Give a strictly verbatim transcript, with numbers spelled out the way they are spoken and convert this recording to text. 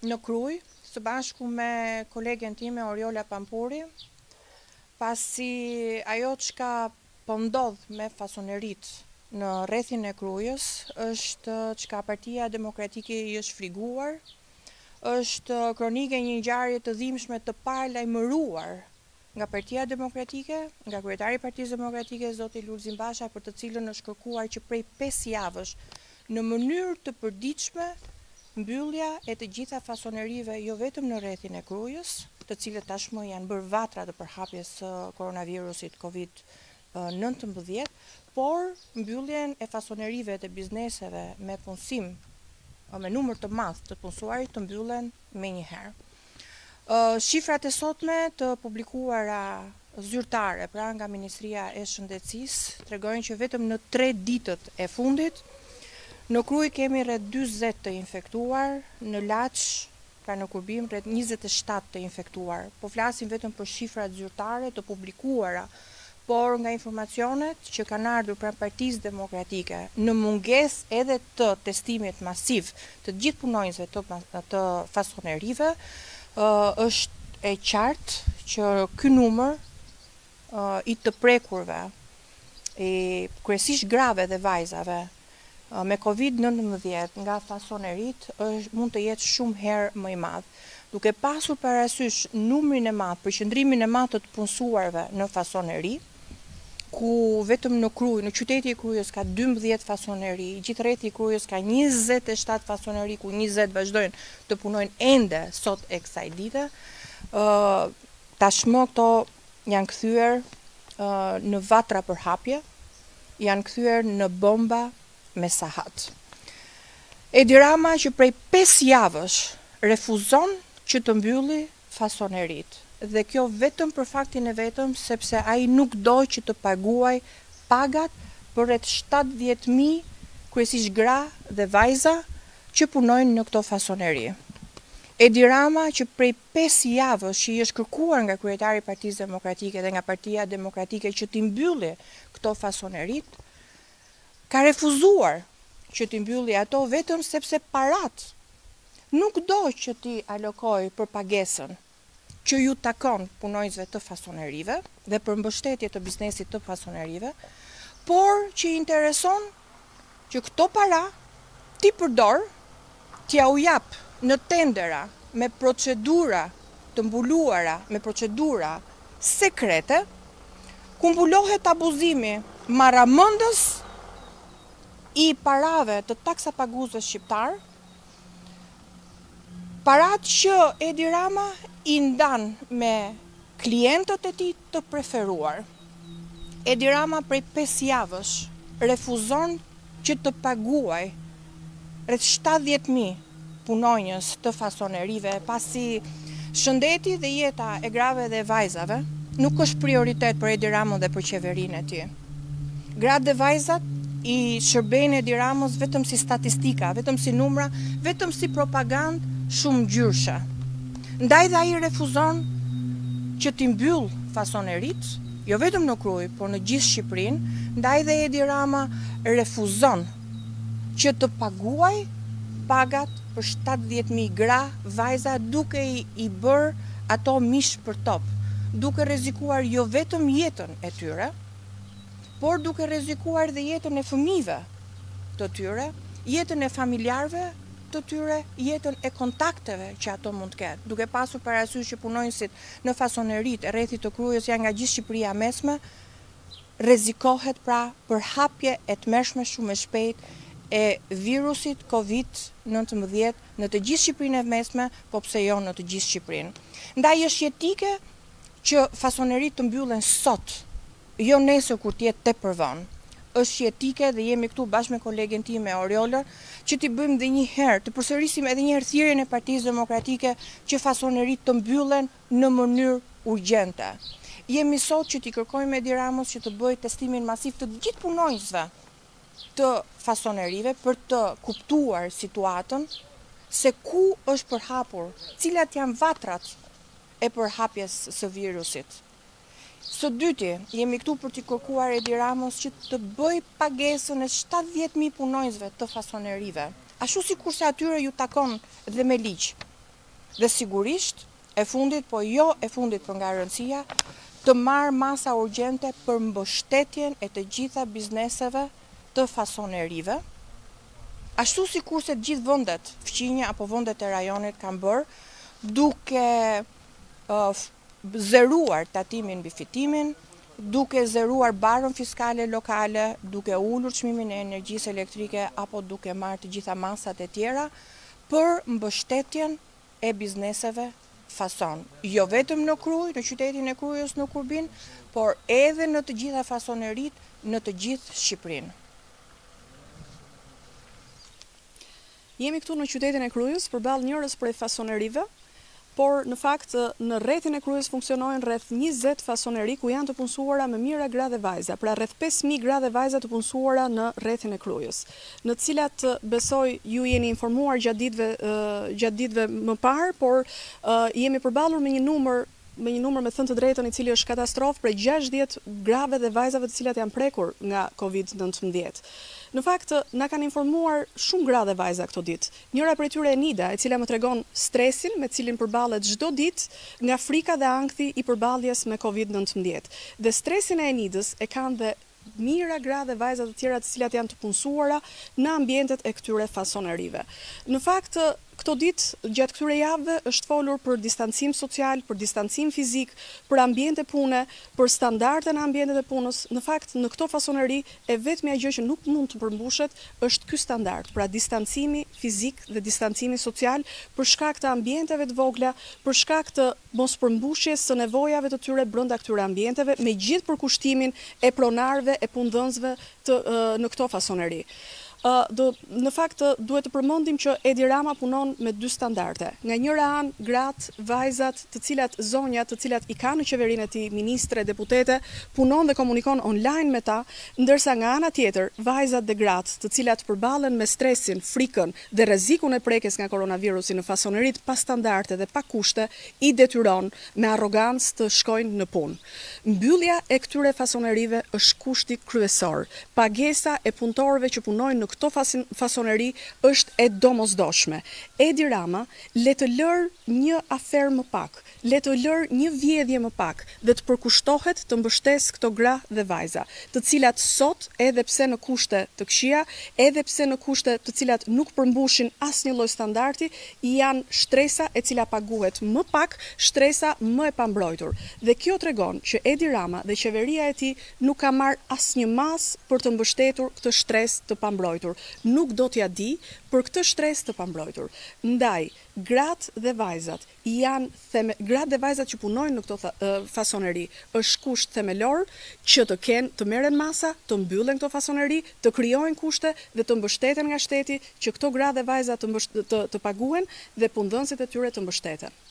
në Krujë, së bashku me kolegen time Oriola Pampuri, pasi ajo çka po ndodh me fasonerit në rrethin e Krujës është çka Partia Demokratike i është friguar, është kronike një ngjarje të dhimbshme të paralajmëruar nga Partia Demokratike, nga kryetari i Partisë Demokratike zoti Lulzim Basha, për të cilën është kërkuar që prej pesë javësh në mënyrë të përditshme mbyllja e të gjitha fasonerive jo vetëm në rrethin e Krujës, të cilët tashmë janë bërë vatra të përhapjes së koronavirusit Covid nëntëmbëdhjetë, por mbylljen e fasonerive të bizneseve me punësim me numër të madh të punësuarit të mbyllen menjëherë. Shifrat e sotme të publikuara zyrtare pra nga Ministria e Shëndetësisë tregojnë që vetëm në tre ditët e fundit në Krujë kemi rreth dyzet të infektuar, në Laç, pra në Kurbim rreth njëzet e shtatë të infektuar. Po flasim vetëm për shifrat zyrtare të publikuara, por nga informacionet që kanë ardhur pranë Partisë Demokratike në mungesë edhe të testimit masiv të gjithë punonjësve të, të fasonerive, është e qartë që ky numër i të prekurve, i kryesisht grave dhe vajzave me Covid nëntëmbëdhjetë nga fasonerit është, mund të jetë shumë herë më i madh. Duke pasur parasysh numrin e madh, përqendrimin e madh të punësuarve në fasoneri, ku vetëm në Krujë, në qyteti i Krujës ka dymbëdhjetë fasoneri, gjithë rrethi i Krujës ka njëzet e shtatë fasoneri, ku njëzet vazhdojnë të punojnë ende sot e kësaj dite. Uh, tashmë këto janë kthyer uh, në vatra për hapje, janë kthyer në bomba me sahat. Edi Rama që prej pesë javësh refuzon që të mbylli fasonerit. Dhe kjo vetëm për faktin e vetëm sepse ai nuk do që të paguaj pagat për rreth shtatëdhjetë mijë kryesisht gra dhe vajza që punojnë në këto fasoneri. Edi Rama që prej pesë javësh që i është kërkuar nga kryetari i Partisë Demokratike dhe nga Partia Demokratike që t'i mbylli këto fasonerit, ka refuzuar që t'i mbylli ato vetëm sepse parat nuk do që t'i alokoj për pagesën që ju takon punonjësve të fasonerive dhe për mbështetje të biznesit të fasonerive, por që i intereson që këto para t'i përdor, t'ja u jap në tendera me procedura të mbuluara, me procedura sekrete, ku mbulohet abuzimi marramëndës i parave të taksapaguesve shqiptar, parat që Edi Rama i ndan me klientët e tij të preferuar. Edi Rama prej pesë javësh refuzon që të paguaj rreth shtatëdhjetë mijë punonjës të fasonerive, pasi shëndeti dhe jeta e grave dhe vajzave nuk është prioritet për Edi Ramën dhe për qeverinë e tij. Gratë dhe vajzat i shërbejnë Edi Ramës vetëm si statistika, vetëm si numra, vetëm si propagandë shumë gjyrshe. Ndaj dhe ai refuzon që t'i mbyll fasonerit, jo vetëm në Krujë, por në gjithë Shqipërinë, ndaj dhe Edi Rama refuzon që të paguaj pagat për shtatëdhjetë mijë gra, vajza, duke i, i bërë ato mish për top, duke rrezikuar jo vetëm jetën e tyre, por duke rrezikuar dhe jetën e fëmijëve të tyre, jetën e familjarëve të tyre, jetën e kontakteve që ato mund të ketë. Duke pasur parasysh që punonjësit në fasonerit e rrethit të Krujës janë nga gjithë Shqipëria mesme, rrezikohet pra për hapje e tmerrshme shumë e shpejt e virusit Covid nëntëmbëdhjetë në të gjithë Shqipërinë e mesme, po pse jo në të gjithë Shqipërinë. Ndaj është jetike që fasonerit të mbyllen sot, jo nesër kur të jetë tepër vonë. Është jetike dhe jemi këtu bashkë me kolegen time Oriola që t'i bëjmë dhe një herë, të përsërisim edhe një herë thirrjen e Partisë Demokratike që fasonerit të mbyllen në mënyrë urgjente. Jemi sot që t'i kërkojmë Edi Ramës që të bëjë testimin masiv të gjithë punonjësve të fasonerive për të kuptuar situatën se ku është përhapur, cilat janë vatrat e përhapjes së virusit. Së dyti, jemi këtu për t'i kërkuar Edi Ramës që të bëj pagesën e shtatëdhjetë mijë punonjësve të fasonerive, ashtu si kurse atyre ju takon dhe me ligj. Dhe sigurisht, e fundit, po jo e fundit për nga rëndësia, të marrë masa urgjente për mbështetjen e të gjitha bizneseve të fasonerive, ashtu si kurse të gjithë vëndet, fqinja apo vëndet e rajonit kanë bërë, duke uh, zeruar tatimin mbi fitimin, duke zeruar barën fiskale lokale, duke ullur çmimin e energjisë elektrike apo duke marrë të gjitha masat e tjera për mbështetjen e bizneseve fason. Jo vetëm në Kruj, në qytetin e Krujës në Kurbin, por edhe në të gjitha fasonerit në të gjithë Shqipërinë. Jemi këtu në qytetin e Krujës përballë njërës prej fasonerive, por në fakt në rrethin e Krujës funksionojnë rreth njëzet fasoneri ku janë të punësuara me mira gra dhe vajza, pra rreth pesë mijë gra dhe vajza të punësuara në rrethin e Krujës, në të cilat besoj ju jeni informuar gjatë ditëve uh, gjatë ditëve më parë, por uh, jemi përballur me një numër me një numër me thënë të drejtën i cili është katastrofë për gjashtëdhjetë grave dhe vajzave të cilat janë prekur nga kovid nëntëmbëdhjetë. Në fakt, na kanë informuar shumë gra dhe vajza këto ditë. Njëra prej tyre e Nida, e cila më tregon stresin me cilin përballet çdo ditë nga frika dhe ankthi i përballjes me kovid nëntëmbëdhjetë. Dhe stresin e Nidës e kanë dhe mira gra dhe vajza të tjera të cilat janë të punësuara në ambientet e këtyre fasonerive. Në fakt, këto ditë, gjatë këtyre javëve, është folur për distancim social, për distancim fizik, për ambiente pune, për standarde në ambientet e punës. Në fakt, në këto fasoneri, e vetmja gjë që nuk mund të përmbushet është ky standard, pra distancimi fizik dhe distancimi social, për shkak të ambienteve të vogla, për shkak të mos përmbushjes së nevojave të tyre brenda këtyre ambienteve, me gjithë përkushtimin e pronarëve e punëdhënësve të uh, në këto fasoneri. Uh, do, në fakt, duhet të përmendim që Edi Rama punon me dy standarde. Nga njëra anë, gratë, vajzat, të cilat zonjat, të cilat i kanë në qeverinë e tij, ministre, deputete, punon dhe komunikon online me ta, ndërsa nga ana tjetër, vajzat dhe gratë, të cilat përballen me stresin, frikën dhe rrezikun e prekjes nga koronavirusi në fasonerit pa standarde dhe pa kushte, i detyron me arrogancë të shkojnë në punë. Mbyllja e këtyre fasonerive është kushti kryesor. Pagesa e punëtorëve që punojnë në këto fasoneri është e domosdoshme. Edi Rama le të lër një aferë më pak, le të lër një vjedhje më pak dhe të përkushtohet të mbështesë këto gra dhe vajza, të cilat sot, edhe pse në kushte të këqija, edhe pse në kushte të cilat nuk përmbushin asnjë lloj standardi, janë shtresa e cila paguhet më pak, shtresa më e pambrojtur. Dhe kjo tregon që Edi Rama dhe qeveria e tij nuk ka marrë asnjë mas për të mbështetur këtë shtresë të pambrojtur. Nuk do t'ja di për këtë shtresë të pambrojtur. Ndaj, gratë dhe vajzat janë theme, gratë dhe vajzat që punojnë në këto uh, fasoneri është kusht themelor që të kenë, të merren masa, të mbyllen këto fasoneri, të krijojnë kushte dhe të mbështeten nga shteti që këto gratë dhe vajza të, mbësht, të, të paguen dhe punëdhënësit e tyre të mbështeten.